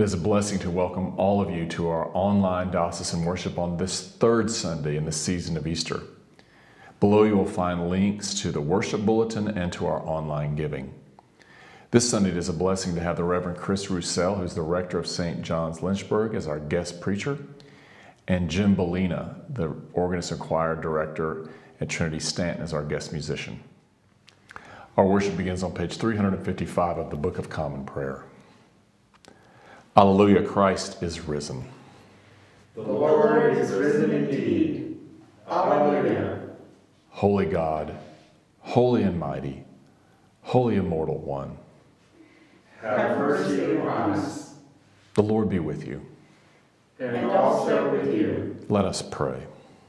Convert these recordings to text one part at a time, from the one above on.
is a blessing to welcome all of you to our online diocesan worship on this third Sunday in the season of Easter. Below you will find links to the worship bulletin and to our online giving. This Sunday it is a blessing to have the Reverend Roussell, who's the Rector of St. John's, Lynchburg, as our guest preacher, and Jim Bolena, the Organist and Choir Director at Trinity, Staunton, as our guest musician. Our worship begins on page 355 of the Book of Common Prayer. Alleluia, Christ is risen. The Lord is risen indeed. Alleluia. Holy God, holy and mighty, holy immortal one, have mercy upon us. The Lord be with you. And also with you. Let us pray.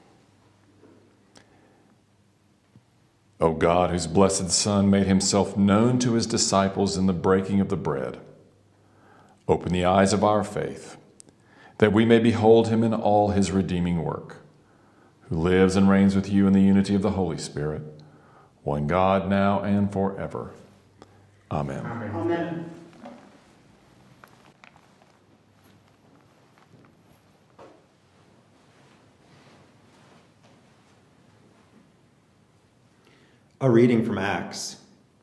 O God, whose blessed Son made himself known to his disciples in the breaking of the bread, open the eyes of our faith, that we may behold him in all his redeeming work, who lives and reigns with you in the unity of the Holy Spirit, one God, now and forever. Amen. Amen. A reading from Acts.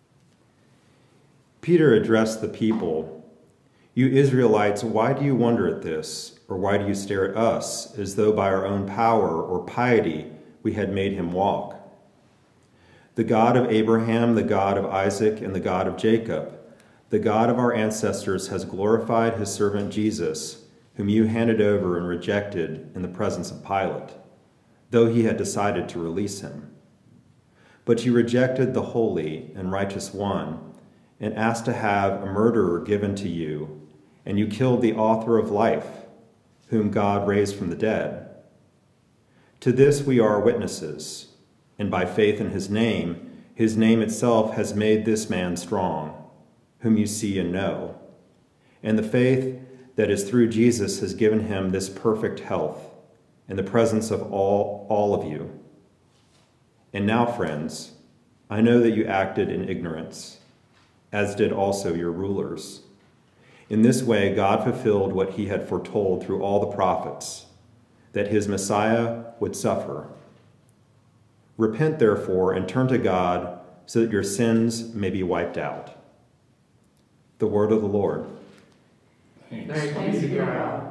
Peter addressed the people, "You Israelites, why do you wonder at this? Or why do you stare at us, as though by our own power or piety we had made him walk? The God of Abraham, the God of Isaac, and the God of Jacob, the God of our ancestors, has glorified his servant Jesus, whom you handed over and rejected in the presence of Pilate, though he had decided to release him. But you rejected the holy and righteous one and asked to have a murderer given to you, and you killed the author of life, whom God raised from the dead. To this we are witnesses, and by faith in his name itself has made this man strong, whom you see and know. And the faith that is through Jesus has given him this perfect health in the presence of all of you. And now, friends, I know that you acted in ignorance, as did also your rulers. In this way, God fulfilled what he had foretold through all the prophets, that his Messiah would suffer. Repent, therefore, and turn to God so that your sins may be wiped out." The word of the Lord. Thanks be to God.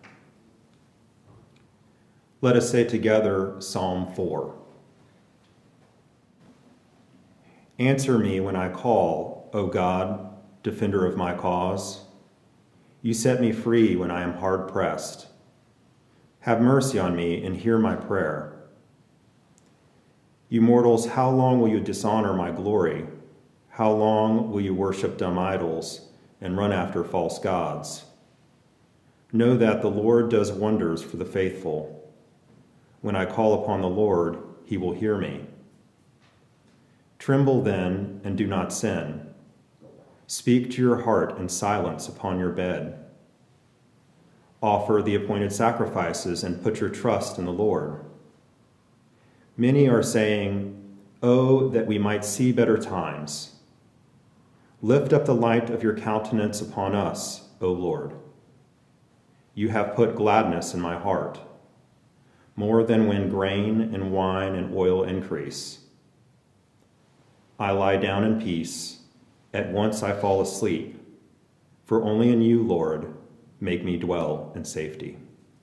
Let us say together Psalm 4. Answer me when I call, O God, defender of my cause. You set me free when I am hard pressed. Have mercy on me and hear my prayer. You mortals, how long will you dishonor my glory? How long will you worship dumb idols and run after false gods? Know that the Lord does wonders for the faithful. When I call upon the Lord, he will hear me. Tremble then and do not sin. Speak to your heart in silence upon your bed. Offer the appointed sacrifices and put your trust in the Lord. Many are saying, "Oh, that we might see better times." Lift up the light of your countenance upon us, O Lord. You have put gladness in my heart, more than when grain and wine and oil increase. I lie down in peace. At once I fall asleep. For only in you, Lord, make me dwell in safety.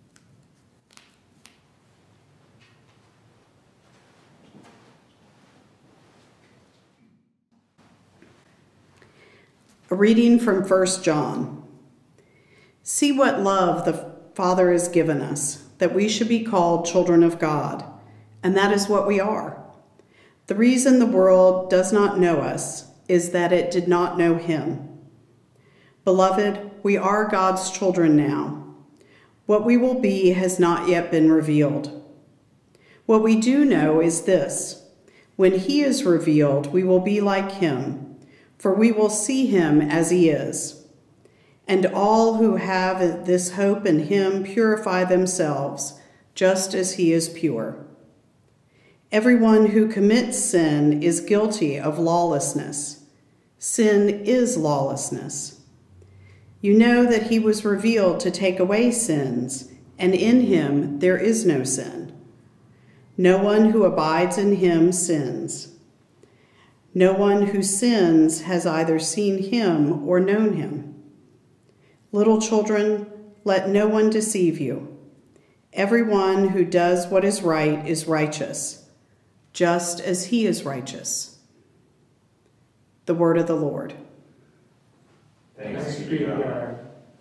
A reading from 1 John. See what love the Father has given us, that we should be called children of God, and that is what we are. The reason the world does not know us is that it did not know him. Beloved, we are God's children now. What we will be has not yet been revealed. What we do know is this: when he is revealed, we will be like him, for we will see him as he is. And all who have this hope in him purify themselves, just as he is pure. Everyone who commits sin is guilty of lawlessness. Sin is lawlessness. You know that he was revealed to take away sins, and in him there is no sin. No one who abides in him sins. No one who sins has either seen him or known him. Little children, let no one deceive you. Everyone who does what is right is righteous, just as he is righteous. The word of the Lord. Thanks be to God.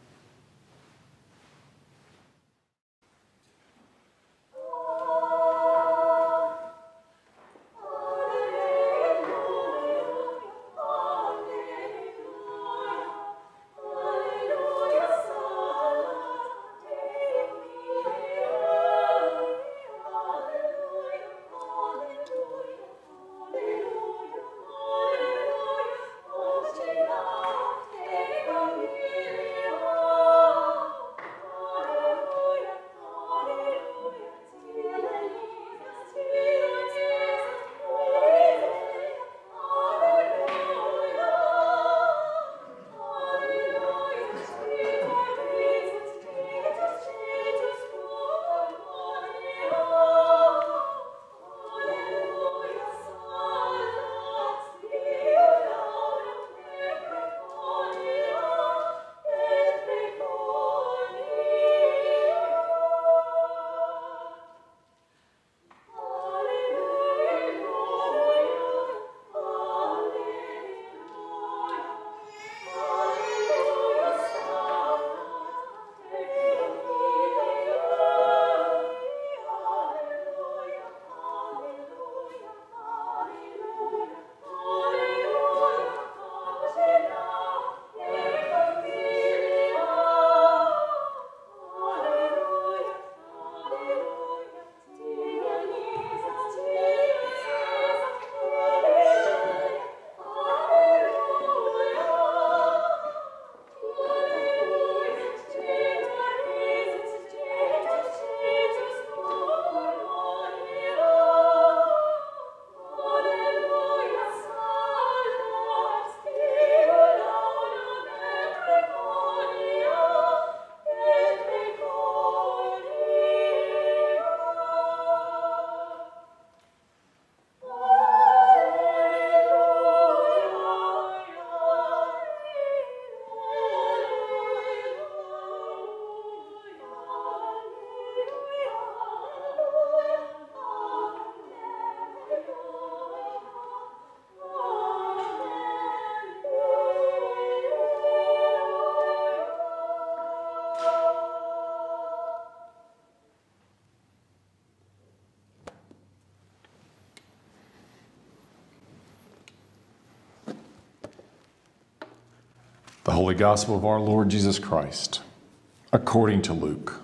The Holy Gospel of our Lord Jesus Christ, according to Luke.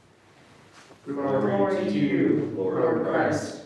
Glory to you, Lord Christ.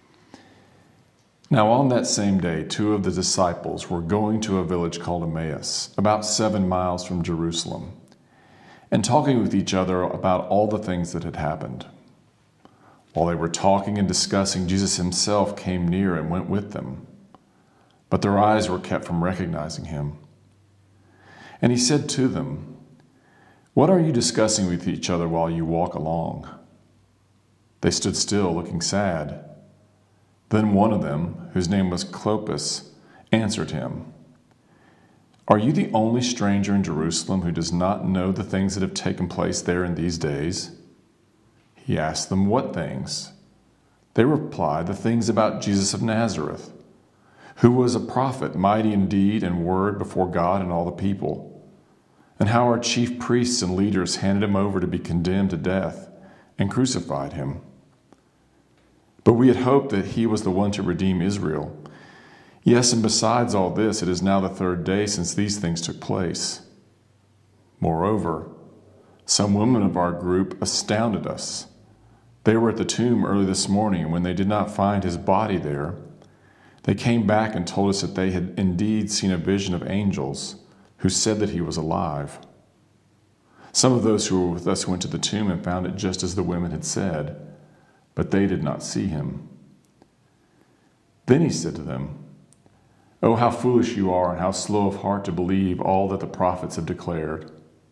Now on that same day, 2 of the disciples were going to a village called Emmaus, about 7 miles from Jerusalem, and talking with each other about all the things that had happened. While they were talking and discussing, Jesus himself came near and went with them, but their eyes were kept from recognizing him. And he said to them, "What are you discussing with each other while you walk along?" They stood still, looking sad. Then one of them, whose name was Clopas, answered him, "Are you the only stranger in Jerusalem who does not know the things that have taken place there in these days?" He asked them, "What things?" They replied, "The things about Jesus of Nazareth, who was a prophet, mighty in deed and word before God and all the people, and how our chief priests and leaders handed him over to be condemned to death and crucified him. But we had hoped that he was the one to redeem Israel. Yes, and besides all this, it is now the 3rd day since these things took place. Moreover, some women of our group astounded us. They were at the tomb early this morning, and when they did not find his body there, they came back and told us that they had indeed seen a vision of angels who said that he was alive. Some of those who were with us went to the tomb and found it just as the women had said, but they did not see him." Then he said to them, "Oh, how foolish you are and how slow of heart to believe all that the prophets have declared.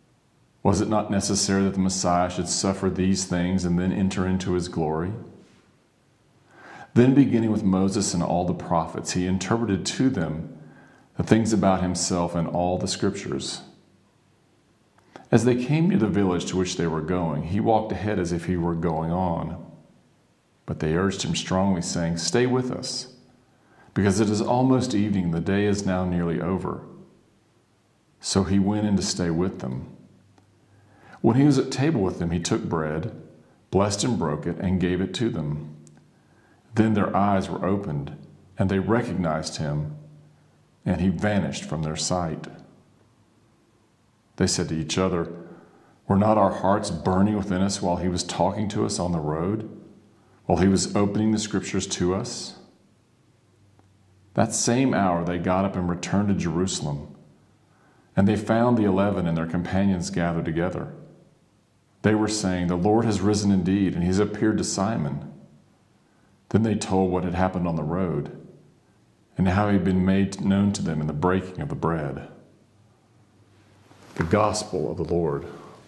Was it not necessary that the Messiah should suffer these things and then enter into his glory? Then, beginning with Moses and all the prophets, he interpreted to them the things about himself in all the scriptures. As they came near the village to which they were going, he walked ahead as if he were going on. But they urged him strongly, saying, "Stay with us, because it is almost evening, the day is now nearly over." So he went in to stay with them. When he was at table with them, he took bread, blessed and broke it, and gave it to them. Then their eyes were opened, and they recognized him, and he vanished from their sight. They said to each other, "Were not our hearts burning within us while he was talking to us on the road, while he was opening the scriptures to us?" That same hour they got up and returned to Jerusalem, and they found the 11 and their companions gathered together. They were saying, "The Lord has risen indeed, and he has appeared to Simon." Then they told what had happened on the road, and how he had been made known to them in the breaking of the bread. The Gospel of the Lord.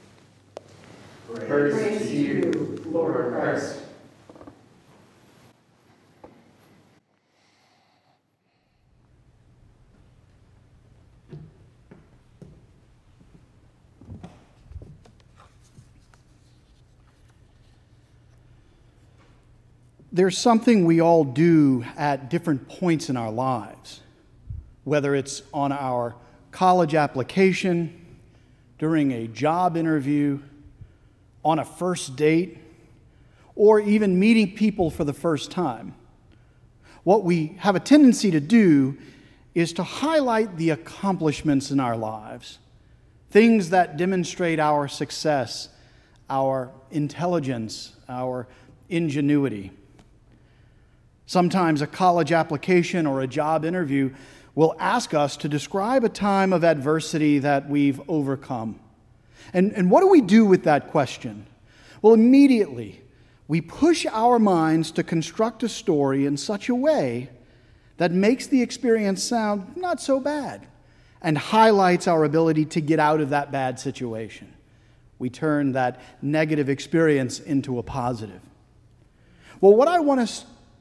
Praise to you, Lord Christ. There's something we all do at different points in our lives, whether it's on our college application, during a job interview, on a first date, or even meeting people for the first time. What we have a tendency to do is to highlight the accomplishments in our lives, things that demonstrate our success, our intelligence, our ingenuity. Sometimes a college application or a job interview will ask us to describe a time of adversity that we've overcome. And what do we do with that question? Well, immediately, we push our minds to construct a story in such a way that makes the experience sound not so bad and highlights our ability to get out of that bad situation. We turn that negative experience into a positive. Well, what I want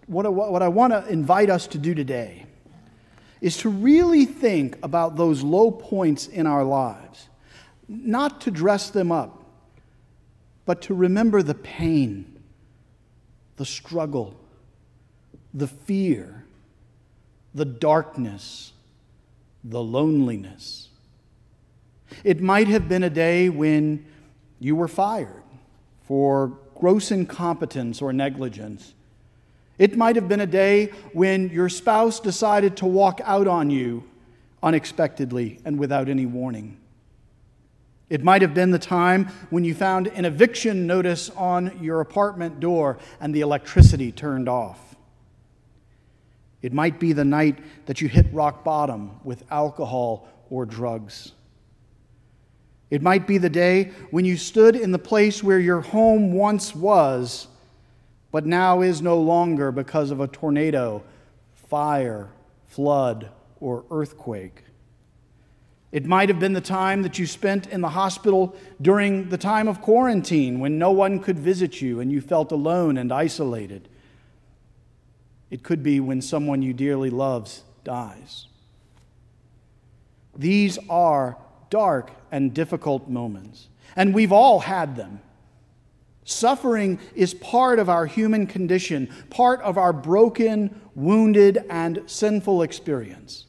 to invite us to do today is to really think about those low points in our lives, not to dress them up, but to remember the pain, the struggle, the fear, the darkness, the loneliness. It might have been a day when you were fired for gross incompetence or negligence. It might have been a day when your spouse decided to walk out on you unexpectedly and without any warning. It might have been the time when you found an eviction notice on your apartment door and the electricity turned off. It might be the night that you hit rock bottom with alcohol or drugs. It might be the day when you stood in the place where your home once was, but now is no longer because of a tornado, fire, flood, or earthquake. It might have been the time that you spent in the hospital during the time of quarantine when no one could visit you and you felt alone and isolated. It could be when someone you dearly love dies. These are dark and difficult moments, and we've all had them. Suffering is part of our human condition, part of our broken, wounded, and sinful experience.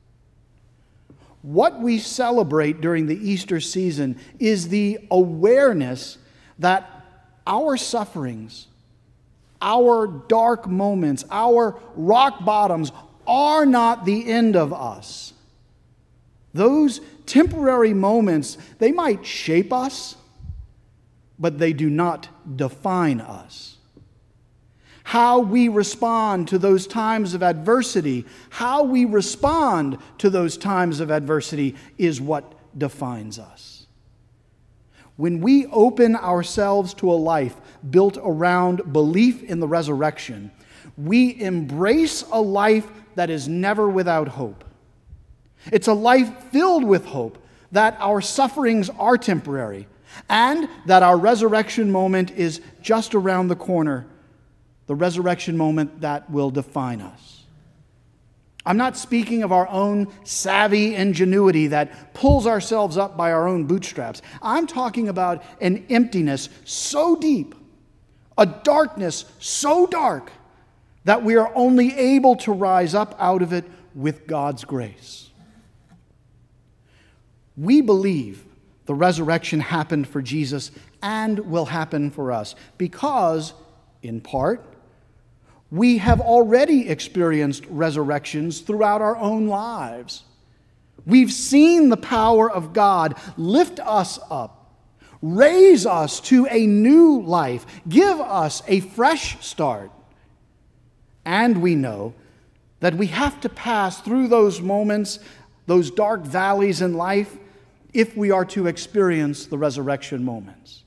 What we celebrate during the Easter season is the awareness that our sufferings, our dark moments, our rock bottoms are not the end of us. Those temporary moments, they might shape us, but they do not define us. How we respond to those times of adversity, is what defines us. When we open ourselves to a life built around belief in the resurrection, we embrace a life that is never without hope. It's a life filled with hope that our sufferings are temporary, and that our resurrection moment is just around the corner, the resurrection moment that will define us. I'm not speaking of our own savvy ingenuity that pulls ourselves up by our own bootstraps. I'm talking about an emptiness so deep, a darkness so dark, that we are only able to rise up out of it with God's grace. We believe the resurrection happened for Jesus and will happen for us because, in part, we have already experienced resurrections throughout our own lives. We've seen the power of God lift us up, raise us to a new life, give us a fresh start. And we know that we have to pass through those moments, those dark valleys in life, if we are to experience the resurrection moments.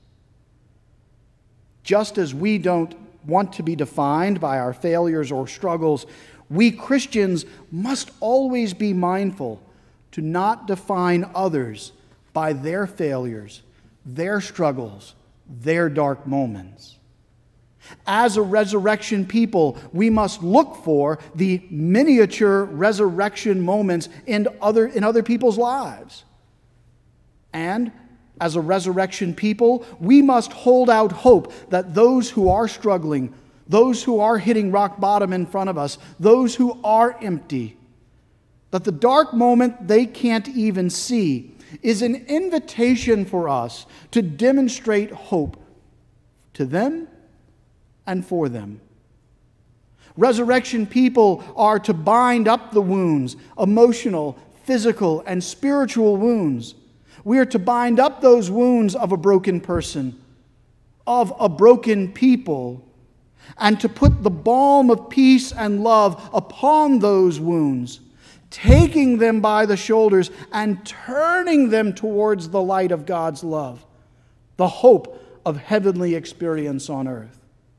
Just as we don't want to be defined by our failures or struggles, we Christians must always be mindful to not define others by their failures, their struggles, their dark moments. As a resurrection people, we must look for the miniature resurrection moments in other people's lives. And as a resurrection people, we must hold out hope that those who are struggling, those who are hitting rock bottom in front of us, those who are empty, that the dark moment they can't even see is an invitation for us to demonstrate hope to them and for them. Resurrection people are to bind up the wounds, emotional, physical, and spiritual wounds. We are to bind up those wounds of a broken person, of a broken people, and to put the balm of peace and love upon those wounds, taking them by the shoulders and turning them towards the light of God's love, the hope of heavenly experience on earth.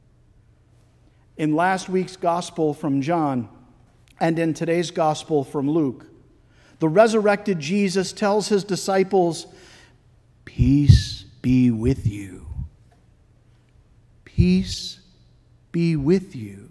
In last week's gospel from John and in today's gospel from Luke, the resurrected Jesus tells his disciples, "Peace be with you. Peace be with you."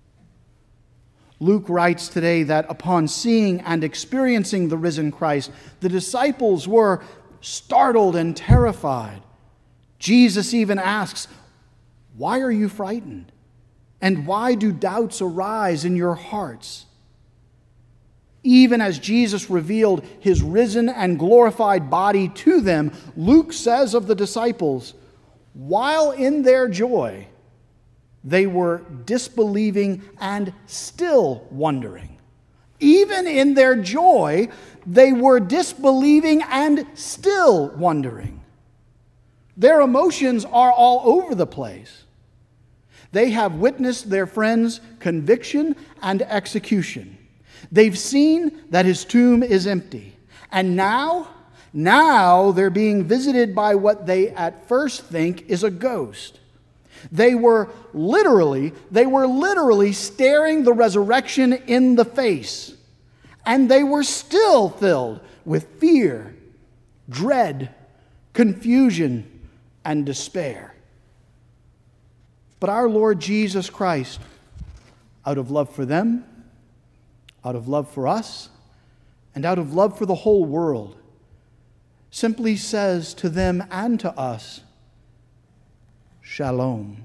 Luke writes today that upon seeing and experiencing the risen Christ, the disciples were startled and terrified. Jesus even asks, "Why are you frightened? And why do doubts arise in your hearts?" Even as Jesus revealed his risen and glorified body to them, Luke says of the disciples, while in their joy, they were disbelieving and still wondering. Even in their joy, they were disbelieving and still wondering. Their emotions are all over the place. They have witnessed their friend's conviction and execution. They've seen that his tomb is empty. And now they're being visited by what they at first think is a ghost. They were literally staring the resurrection in the face. And they were still filled with fear, dread, confusion, and despair. But our Lord Jesus Christ, out of love for them, out of love for us, and out of love for the whole world, simply says to them and to us, "Shalom,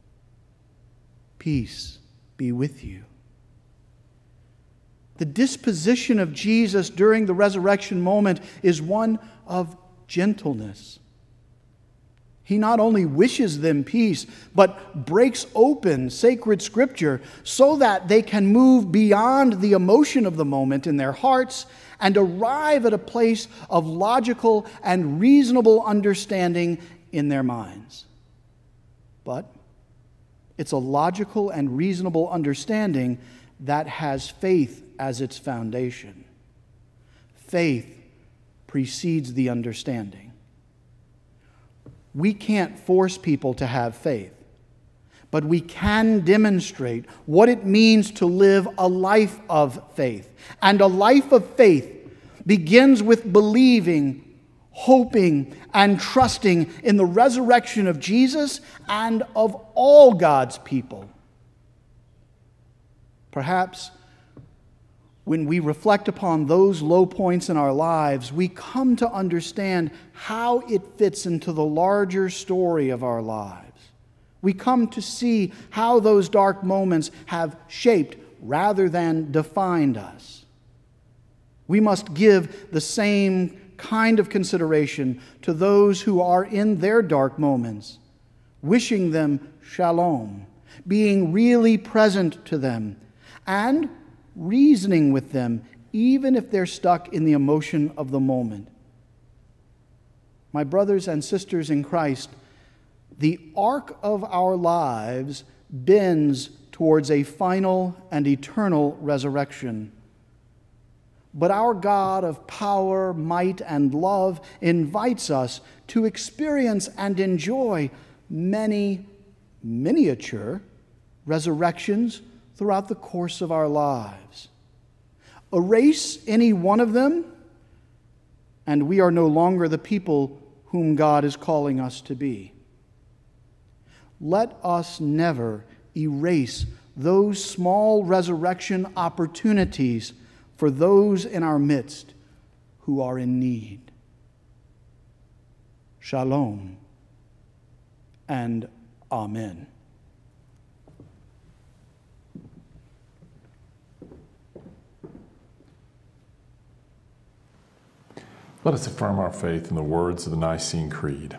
peace be with you." The disposition of Jesus during the resurrection moment is one of gentleness. He not only wishes them peace, but breaks open sacred scripture so that they can move beyond the emotion of the moment in their hearts and arrive at a place of logical and reasonable understanding in their minds. But it's a logical and reasonable understanding that has faith as its foundation. Faith precedes the understanding. We can't force people to have faith, but we can demonstrate what it means to live a life of faith. And a life of faith begins with believing hoping and trusting in the resurrection of Jesus and of all God's people. Perhaps when we reflect upon those low points in our lives, we come to understand how it fits into the larger story of our lives. We come to see how those dark moments have shaped rather than defined us. We must give the same kind of consideration to those who are in their dark moments, wishing them shalom, being really present to them, and reasoning with them, even if they're stuck in the emotion of the moment. My brothers and sisters in Christ, the arc of our lives bends towards a final and eternal resurrection. But our God of power, might, and love invites us to experience and enjoy many miniature resurrections throughout the course of our lives. Erase any one of them, and we are no longer the people whom God is calling us to be. Let us never erase those small resurrection opportunities for those in our midst who are in need. Shalom and Amen. Let us affirm our faith in the words of the Nicene Creed.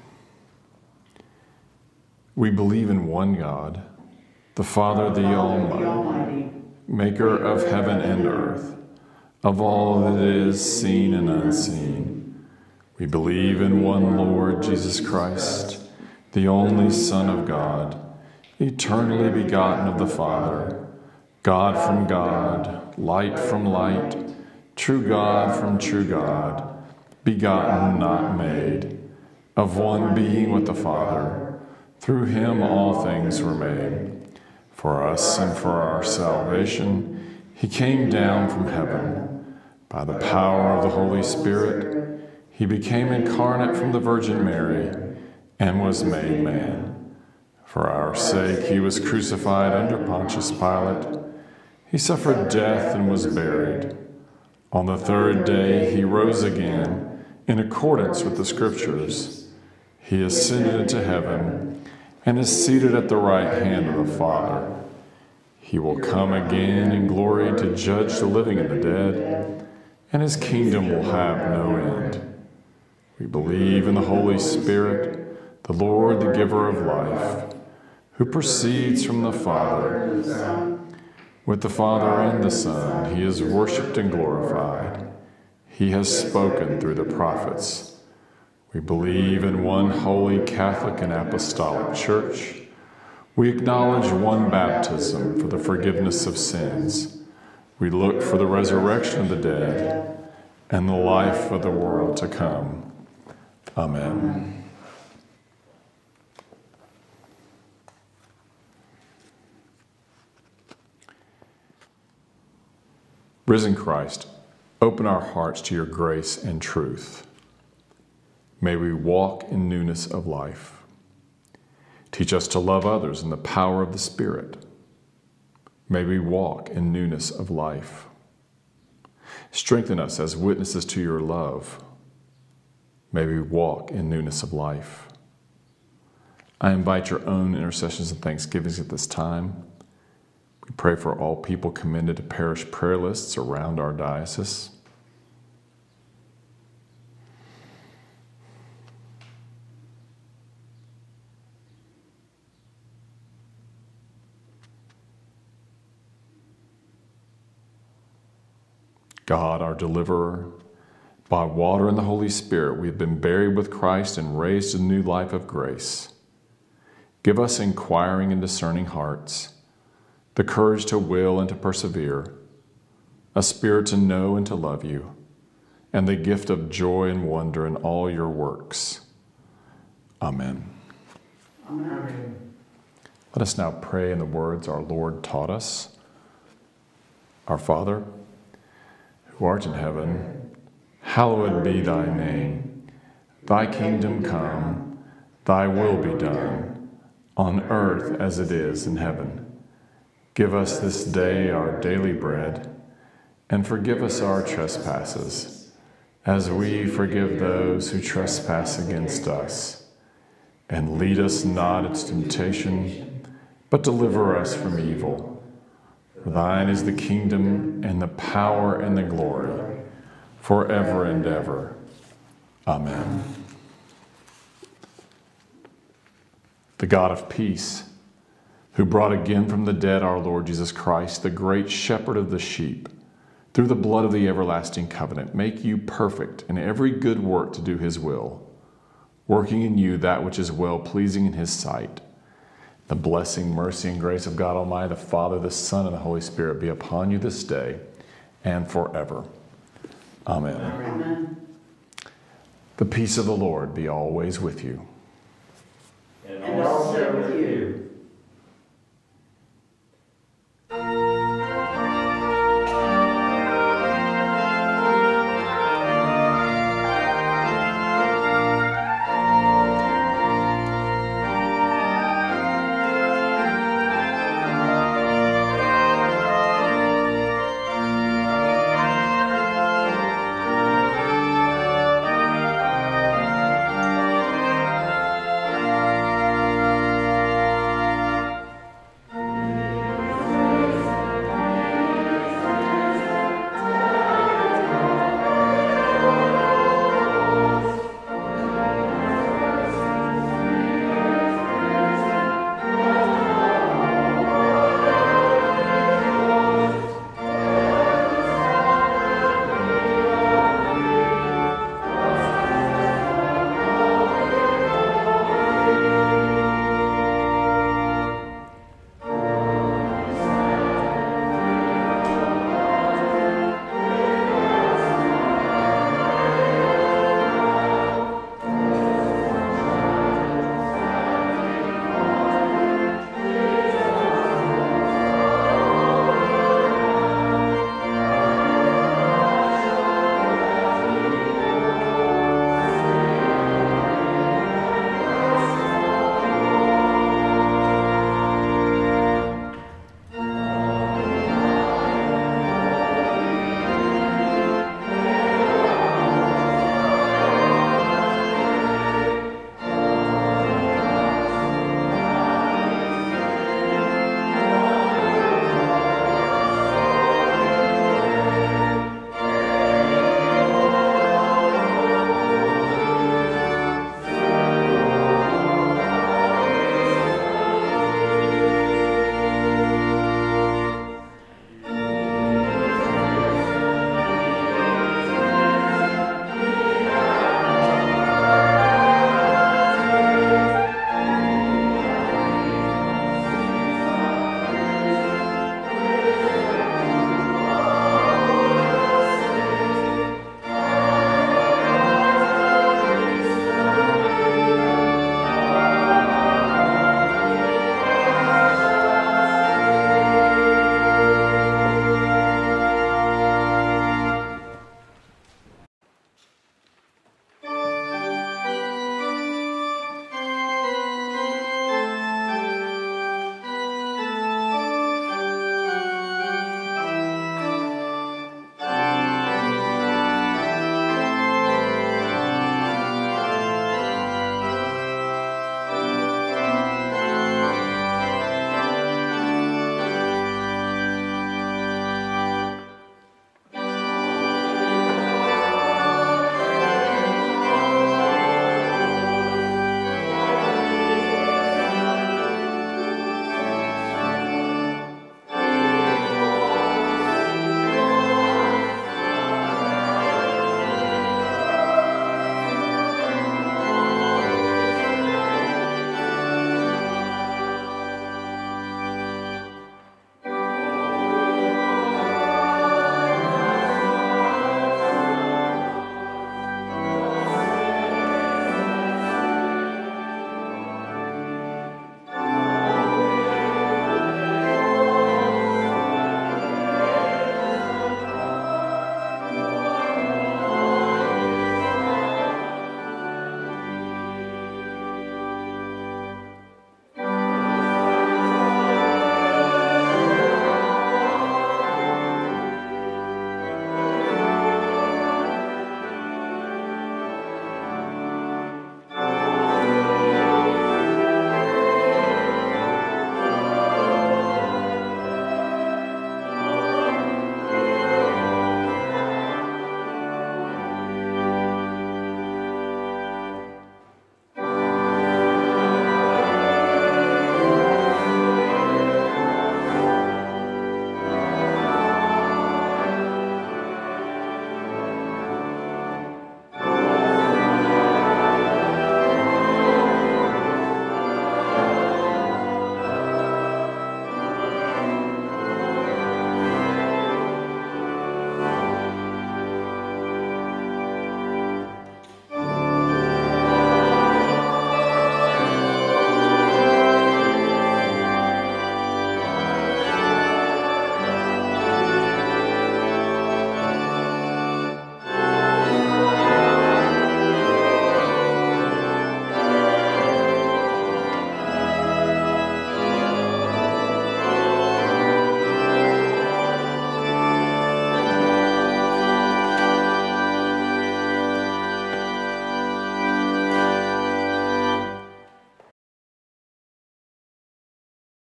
We believe in one God, the Father, the Almighty, maker of heaven and earth, of all that is seen and unseen. We believe in one Lord Jesus Christ, the only Son of God, eternally begotten of the Father, God from God, light from light, true God from true God, begotten, not made, of one being with the Father. Through him all things were made. For us and for our salvation, he came down from heaven. By the power of the Holy Spirit, he became incarnate from the Virgin Mary and was made man. For our sake, he was crucified under Pontius Pilate. He suffered death and was buried. On the third day, he rose again in accordance with the Scriptures. He ascended into heaven and is seated at the right hand of the Father. He will come again in glory to judge the living and the dead, and his kingdom will have no end. We believe in the Holy Spirit, the Lord, the giver of life, who proceeds from the Father. With the Father and the Son, he is worshipped and glorified. He has spoken through the prophets. We believe in one holy Catholic and Apostolic Church. We acknowledge one baptism for the forgiveness of sins. We look for the resurrection of the dead and the life of the world to come. Amen. Risen Christ, open our hearts to your grace and truth. May we walk in newness of life. Teach us to love others in the power of the Spirit. May we walk in newness of life. Strengthen us as witnesses to your love. May we walk in newness of life. I invite your own intercessions and thanksgivings at this time. We pray for all people commended to parish prayer lists around our diocese. God, our deliverer, by water and the Holy Spirit, we have been buried with Christ and raised to new life of grace. Give us inquiring and discerning hearts, the courage to will and to persevere, a spirit to know and to love you, and the gift of joy and wonder in all your works. Amen. Amen. Let us now pray in the words our Lord taught us. Our Father, who art in heaven, hallowed be thy name. Thy kingdom come, thy will be done, on earth as it is in heaven. Give us this day our daily bread, and forgive us our trespasses, as we forgive those who trespass against us. And lead us not into temptation, but deliver us from evil. For thine is the kingdom, and the power, and the glory, forever and ever. Amen. The God of peace, who brought again from the dead our Lord Jesus Christ, the great shepherd of the sheep, through the blood of the everlasting covenant, make you perfect in every good work to do his will, working in you that which is well-pleasing in his sight. The blessing, mercy, and grace of God Almighty, the Father, the Son, and the Holy Spirit be upon you this day and forever. Amen. Amen. The peace of the Lord be always with you. And also with you.